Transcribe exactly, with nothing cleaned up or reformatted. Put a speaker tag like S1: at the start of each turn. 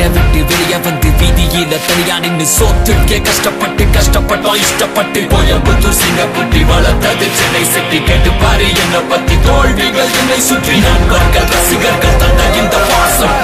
S1: வீட்டை விட்டு வெளியே வந்து வீதியில தனியா நின்னு சோத்துக்கே கஷ்டப்பட்டு கஷ்டப்பட்டோம் இஷ்டப்பட்டு கோயம்புத்தூர் சிங்கப்பட்டி வளர்த்தது சென்னை சிட்டி கேட்டு பாரு என்ன பத்தி தோல்விகள் என்னை சுற்றி நண்பர்கள் ரசிகர்கள் தந்த இந்த பாசம்